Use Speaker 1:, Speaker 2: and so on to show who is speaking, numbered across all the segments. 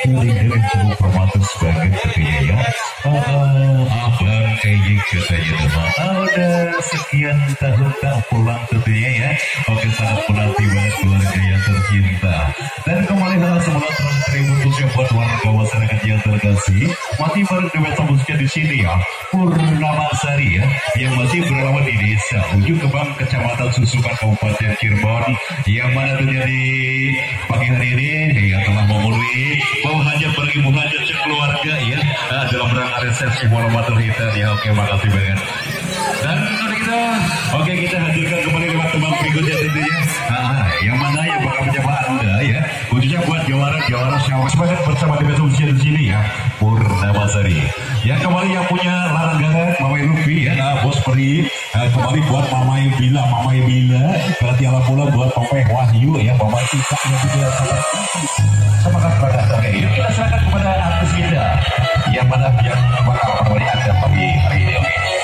Speaker 1: Dengan semua formatus banget katanya ya. Abang kayak katanya teman. Udah sekian tahun tak pulang tentunya ya. Oke, sangat menanti banget keluarga yang tercinta. Dan kembali dalam semula terima kasih buat warga masyarakat yang terkasih. Masih bareng dengan musik di sini ya. Purnama Sari ya, yang masih beralamat di desa Ujung Kebang, Kecamatan Susukan, Kabupaten Cirebon, yang mana terjadi pagi hari ini yang telah memenuhi mau hajat bagi muhajat keluarga ya dalam rangka resepsi malam matur hitam ya. Oke, makasih banget. Dan kita kita hadirkan kembali lewat teman berikutnya tentunya. Yang mana yang bakal menjawab Anda ya, khususnya buat jawara syawal semangat bersama di usia di sini ya. Purnama Sari. Yang kembali yang punya langganan Mamai Luffy ya, Bos Peri. Kembali buat Mamai Bila. Berarti ala pula buat Papay Wahyu ya, Bapak Tika yang juga semangat pada hari ini. Kita serahkan kepada artis kita yang mana yang bakal kembali ada pagi hari ini.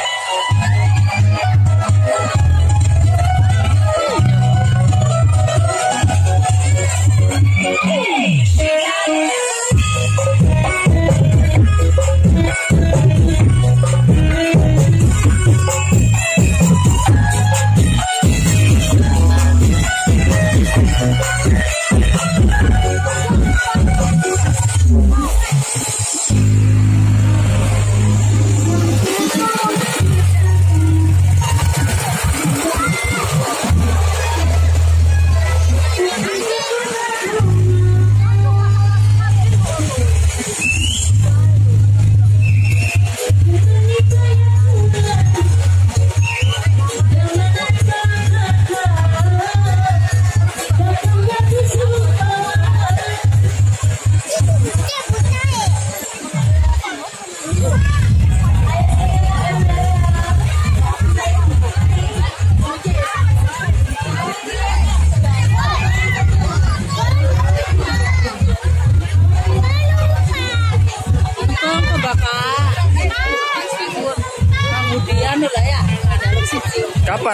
Speaker 2: Kapan?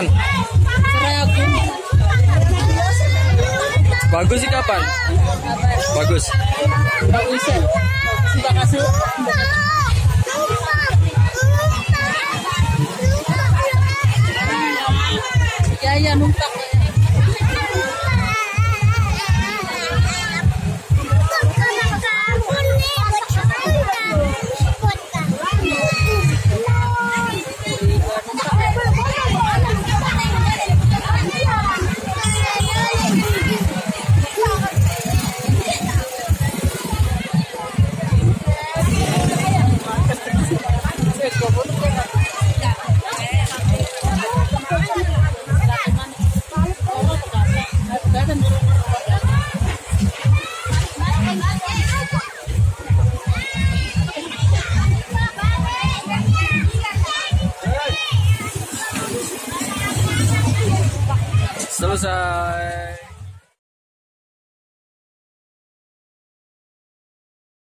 Speaker 2: Bagus sih kapan? Bagus.
Speaker 3: Bagus ya. Sudah kasih. Ya numpak.
Speaker 2: Selesai.